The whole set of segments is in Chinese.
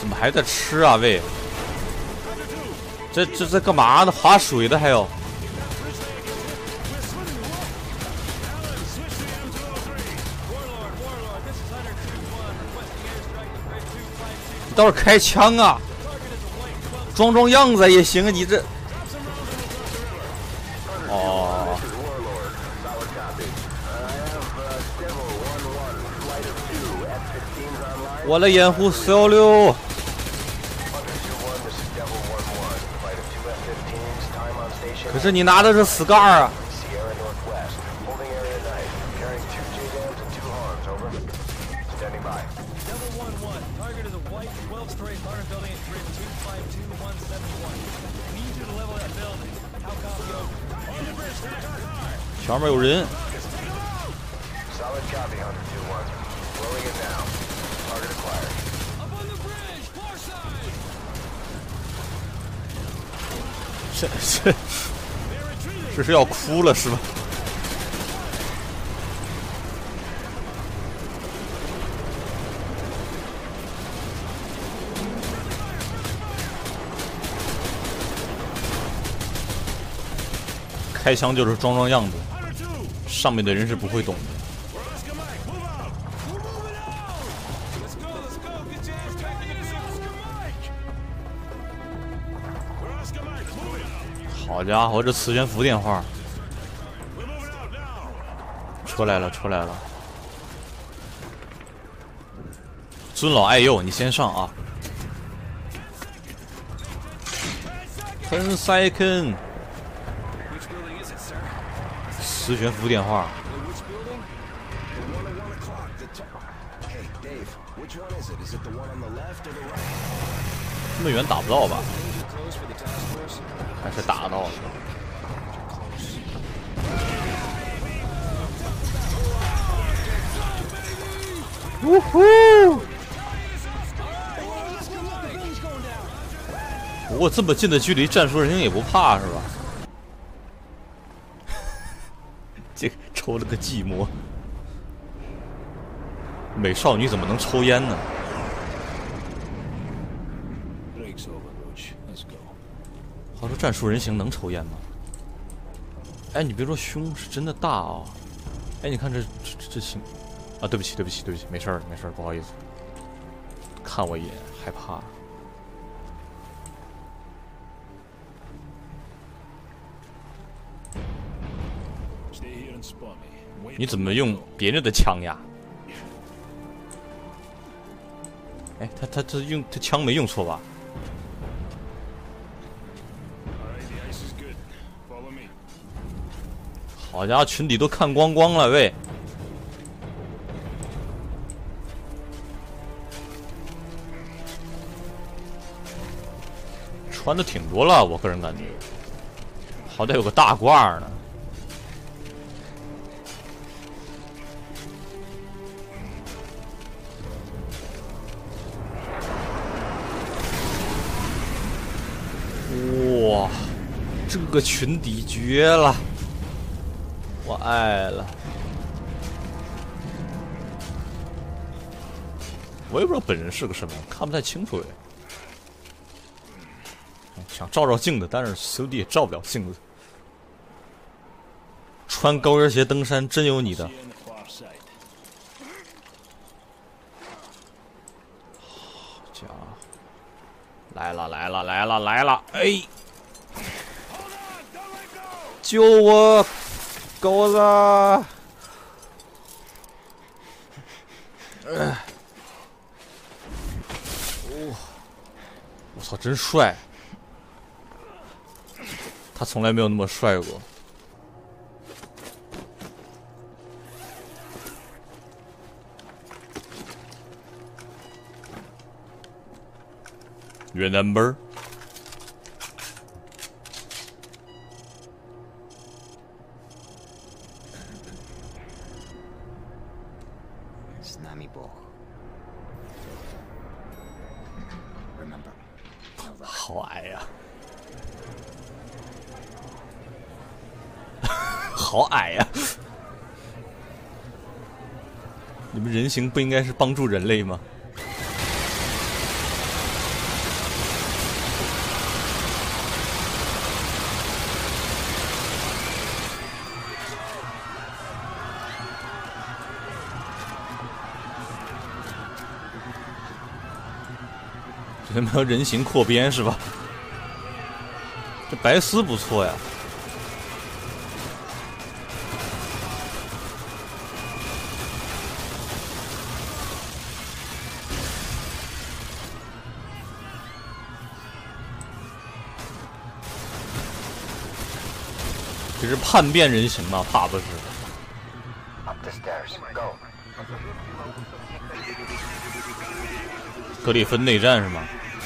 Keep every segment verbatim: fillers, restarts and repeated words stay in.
怎么还在吃啊？喂，这这这干嘛呢？划水的还有。你倒是开枪啊！装装样子也行啊，你这。哦。我的掩护四幺六。可是你拿的是 Scar 啊。前面有人。这这这是要哭了是吧？开枪就是装装样子，上面的人是不会懂的。好家伙，这磁悬浮电话！出来了，出来了！尊老爱幼，你先上啊！ten second。磁悬浮电话。这么远打不到吧？还是打到了。呜呼！不过这么近的距离，战术人形也不怕是吧？这个抽了个寂寞。美少女怎么能抽烟呢？话说战术人形能抽烟吗？哎，你别说，胸是真的大啊、哦！哎，你看这这这这行啊！对不起，对不起，对不起，没事儿，没事儿，不好意思。看我一眼，害怕。你怎么用别人的枪呀？哎，他他他用他枪没用错吧？好家伙，群底都看光光了，喂！穿的挺多了，我个人感觉，好歹有个大褂呢。哇，这个群底绝了！我爱了。我也不知道本人是个什么，看不太清楚哎。想照照镜子，但是兄弟也照不了镜子。穿高跟鞋登山真有你的。好家伙！来了来了来了来了！哎，救我！狗子！哎，哦，我操，真帅！他从来没有那么帅过。Remember？好矮呀、啊！好矮呀、啊！你们人形不应该是帮助人类吗？ 有没有人形扩编是吧？这白丝不错呀。这是叛变人形吗？怕不是。格里芬内战是吗？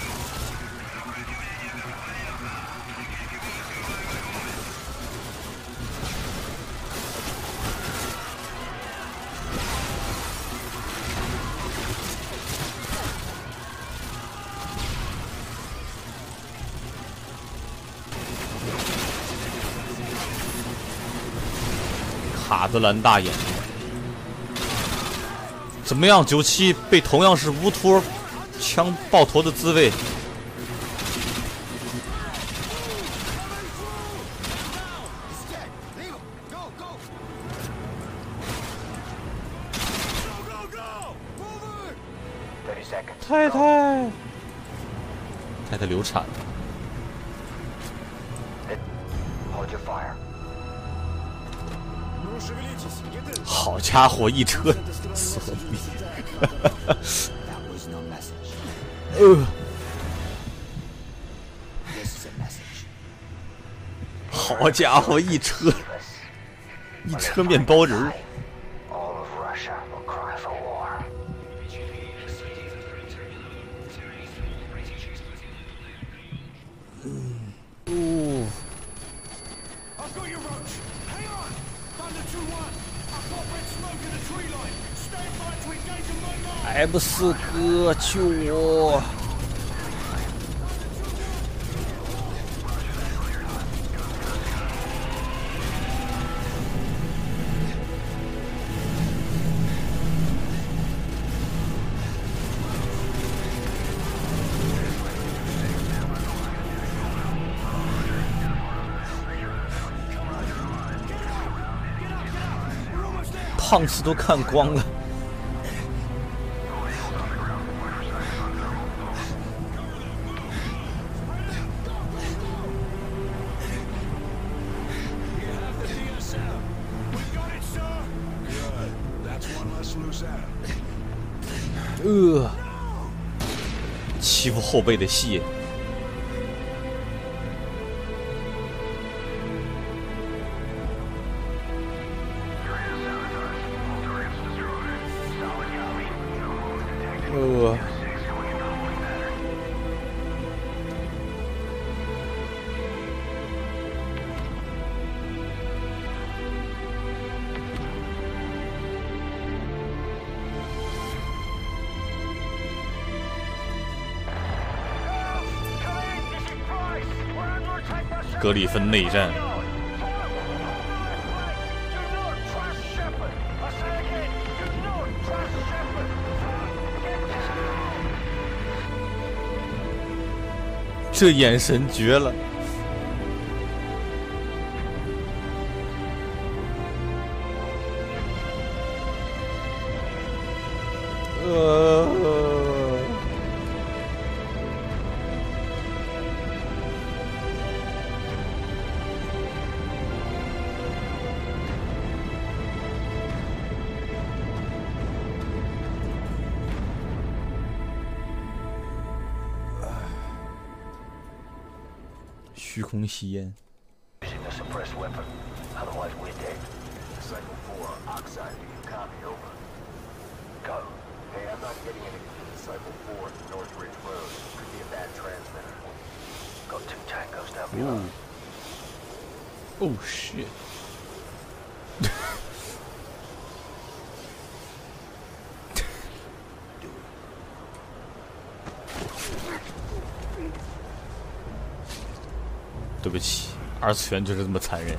卡兹兰大眼睛，怎么样？九七被同样是乌托枪爆头的滋味。太太，太太流产了。好家伙，一车死你！呃，好家伙，一车一车面包人儿。嗯，哦。M 四哥，救我！胖子都看光了。呃，欺负后辈的戏。呃，格里芬内战。这眼神绝了！呃，虚空吸烟。哦，Oh shit！ 对不起，二次元就是这么残忍。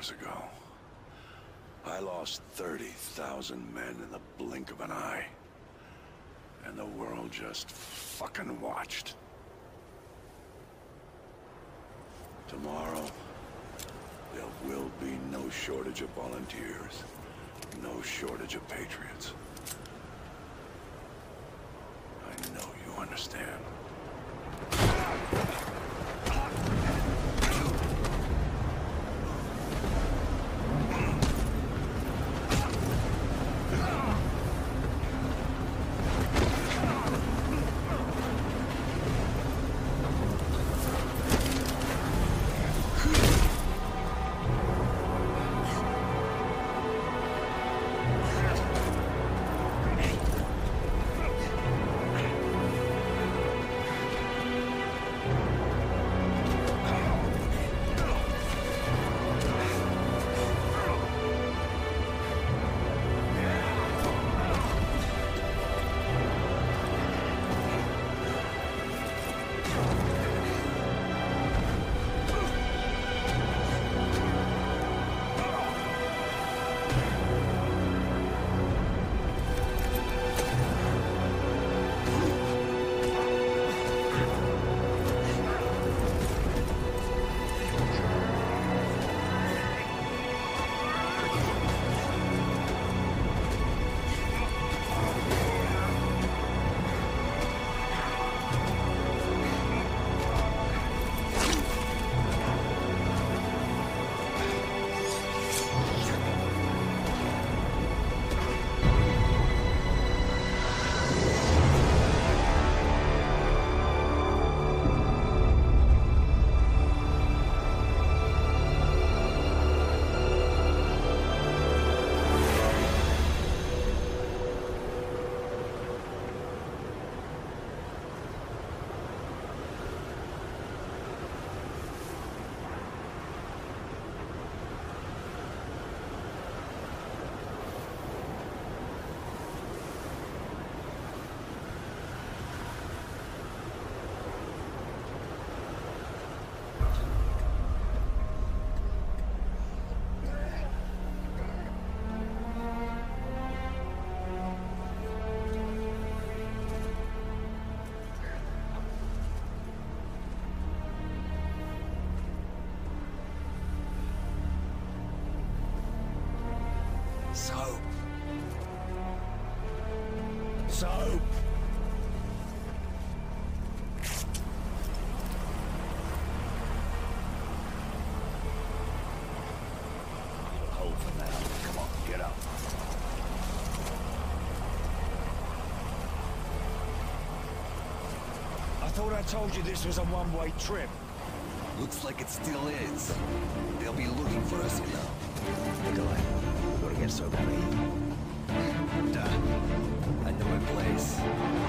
years ago. I lost thirty thousand men in the blink of an eye. And the world just fucking watched. Tomorrow, there will be no shortage of volunteers. No shortage of patriots. I know you understand. Soap. Soap. Hold for now. Come on, get up. I thought I told you this was a one-way trip. Looks like it still is. They'll be looking for us, you know. Nikolai, we gotta get Soap out of here. Done. I know a place.